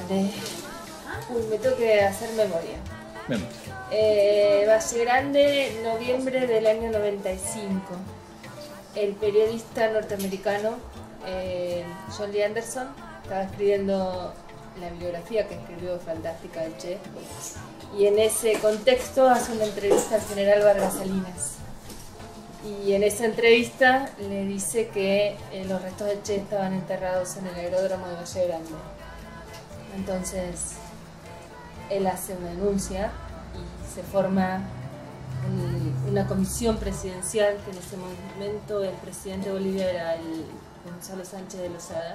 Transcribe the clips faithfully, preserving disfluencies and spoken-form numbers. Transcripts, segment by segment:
Grande. Uy, me tengo que hacer memoria. Bien. Eh, Valle Grande, noviembre del año noventa y cinco. El periodista norteamericano eh, John Lee Anderson estaba escribiendo la biografía que escribió fantástica del Che, y en ese contexto hace una entrevista al general Vargas Salinas, y en esa entrevista le dice que eh, los restos del Che estaban enterrados en el aeródromo de Valle Grande. Entonces él hace una denuncia y se forma un, una comisión presidencial, que en ese momento el presidente de Bolivia era el Gonzalo Sánchez de Lozada,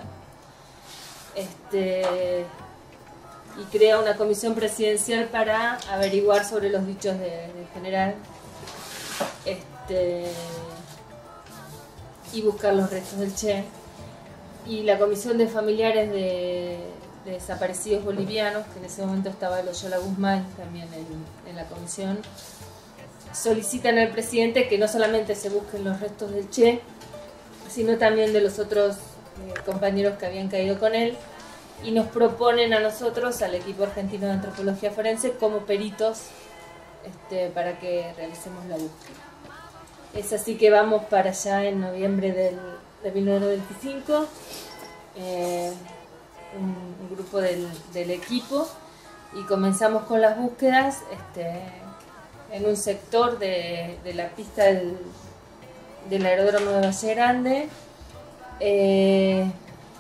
este, y crea una comisión presidencial para averiguar sobre los dichos de, del general, este, y buscar los restos del Che. Y la comisión de familiares de, de desaparecidos bolivianos, que en ese momento estaba Loyola Guzmán también en, en la comisión, solicitan al presidente que no solamente se busquen los restos del Che, sino también de los otros eh, compañeros que habían caído con él, y nos proponen a nosotros, al equipo argentino de antropología forense, como peritos este, para que realicemos la búsqueda. Es así que vamos para allá en noviembre del, de mil novecientos noventa y cinco, eh, un, un grupo del, del equipo, y comenzamos con las búsquedas este, en un sector de, de la pista del, del aeródromo de Valle Grande. Eh,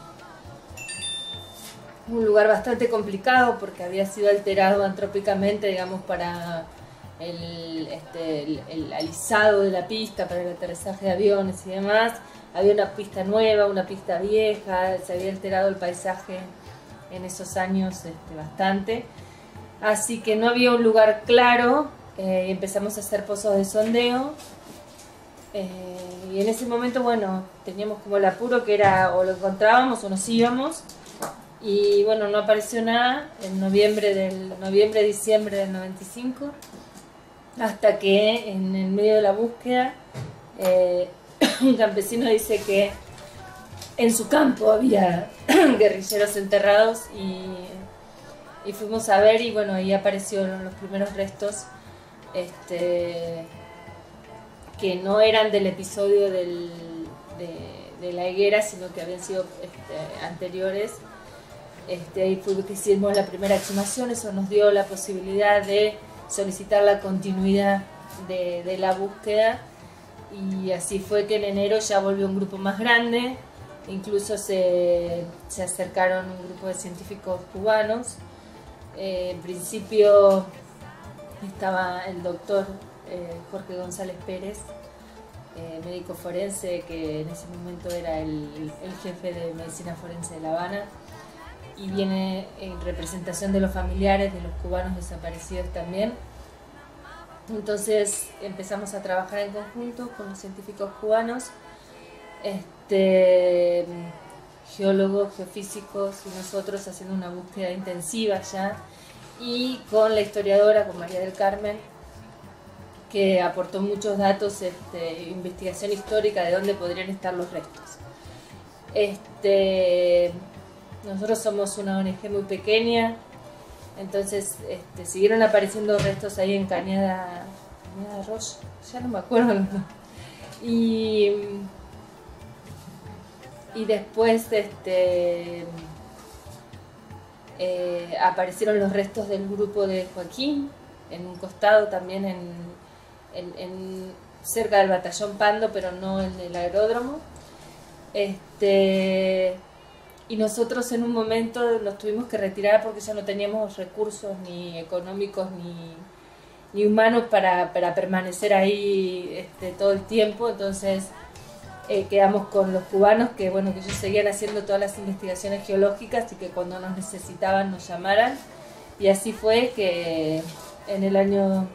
un lugar bastante complicado porque había sido alterado antrópicamente, digamos, para el, este, el, el alisado de la pista, para el aterrizaje de aviones y demás. Había una pista nueva, una pista vieja, se había alterado el paisaje en esos años este, bastante. Así que no había un lugar claro, eh, y empezamos a hacer pozos de sondeo. Eh, y en ese momento, bueno, teníamos como el apuro que era o lo encontrábamos o nos íbamos. Y bueno, no apareció nada en noviembre del noviembre diciembre del noventa y cinco, hasta que en el medio de la búsqueda eh, un campesino dice que en su campo había guerrilleros enterrados, y, y fuimos a ver, y bueno, ahí aparecieron los primeros restos este, que no eran del episodio del, de, de la higuera, sino que habían sido este, anteriores. Este, ahí fue que hicimos la primera exhumación. Eso nos dio la posibilidad de solicitar la continuidad de, de la búsqueda, y así fue que en enero ya volvió un grupo más grande. Incluso se, se acercaron un grupo de científicos cubanos. Eh, en principio estaba el doctor eh, Jorge González Pérez, eh, médico forense, que en ese momento era el, el jefe de medicina forense de La Habana, y viene en representación de los familiares de los cubanos desaparecidos también. Entonces empezamos a trabajar en conjunto con los científicos cubanos, este, geólogos, geofísicos y nosotros, haciendo una búsqueda intensiva ya, y con la historiadora, con María del Carmen, que aportó muchos datos, este, investigación histórica de dónde podrían estar los restos. Este, nosotros somos una O N G muy pequeña, entonces este, siguieron apareciendo restos ahí en Cañada, Cañada Arroyo, ya no me acuerdo. Y, y después este, eh, aparecieron los restos del grupo de Joaquín, en un costado también, en, en, en, cerca del batallón Pando, pero no en el aeródromo. Este, y nosotros en un momento nos tuvimos que retirar porque ya no teníamos recursos ni económicos ni, ni humanos para, para permanecer ahí este, todo el tiempo. Entonces eh, quedamos con los cubanos, que bueno, que ellos seguían haciendo todas las investigaciones geológicas y que cuando nos necesitaban nos llamaran. Y así fue que en el año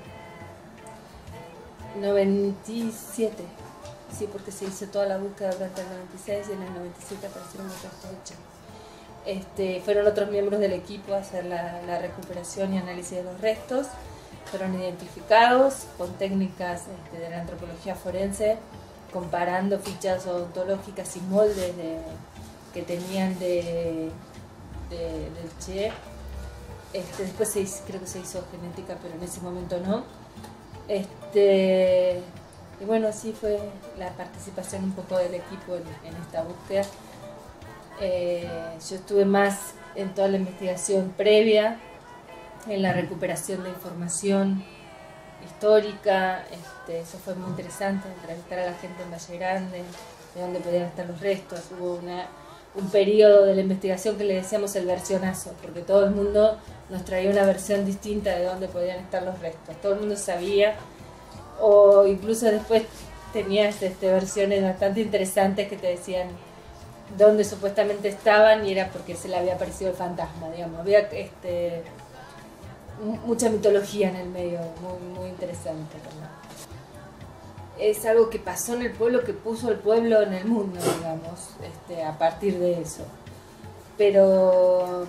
noventa y siete, sí, porque se hizo toda la búsqueda durante el noventa y seis, y en el noventa y siete aparecieron los restos del Che. Este, fueron otros miembros del equipo a hacer la, la recuperación y análisis de los restos. Fueron identificados con técnicas este, de la antropología forense, comparando fichas odontológicas y moldes de, que tenían de, de, del Che. Este, después se hizo, creo que se hizo genética, pero en ese momento no. Este, y bueno, así fue la participación un poco del equipo en, en esta búsqueda. Eh, yo estuve más en toda la investigación previa, en la recuperación de información histórica. Este, eso fue muy interesante, entrevistar a la gente en Valle Grande, de dónde podían estar los restos. Hubo una, un periodo de la investigación que le decíamos el versionazo, porque todo el mundo nos traía una versión distinta de dónde podían estar los restos. Todo el mundo sabía, o incluso después tenías este, versiones bastante interesantes que te decían dónde supuestamente estaban y era porque se le había aparecido el fantasma, digamos. Había este, mucha mitología en el medio, muy, muy interesante también. Es algo que pasó en el pueblo, que puso el pueblo en el mundo, digamos, este, a partir de eso. Pero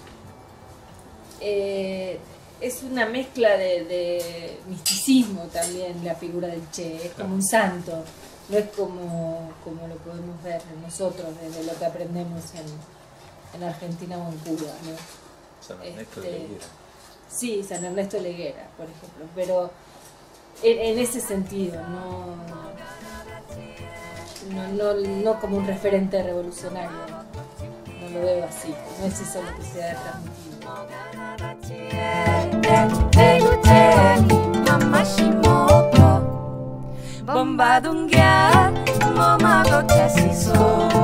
eh, es una mezcla de, de misticismo también la figura del Che, es como un santo, no es como, como lo podemos ver nosotros desde lo que aprendemos en, en Argentina o en Cuba, ¿no? San Ernesto Este, de Leguera. Sí, San Ernesto de Leguera, por ejemplo, pero en, en ese sentido, no, no, no, no como un referente revolucionario, no lo veo así, no es eso lo que se ha transmitido. Bomba dungia, mama do